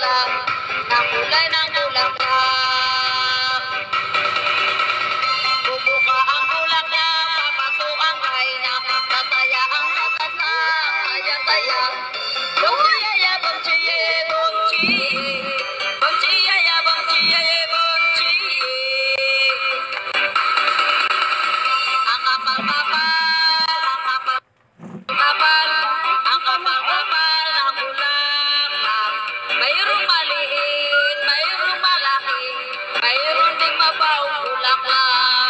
bulaklak, na kulay ng bulaklak. Bubuka ang bulaklak, papasok ang kaina, tataya ang matas na saya-saya. Bongchiyaya, bongchiye, bongchiye, bongchiyaya, bongchiye, bongchiye. Ang kapal-kapal, ang kapal-kapal na bulaklak. Mayroong maliit, mayroong malaki, mayroong ding mabawang bulaklak.